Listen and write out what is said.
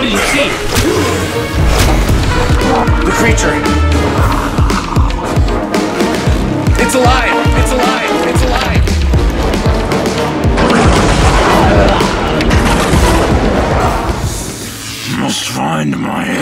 What did you see? The creature. It's alive! It's alive! It's alive! Must find my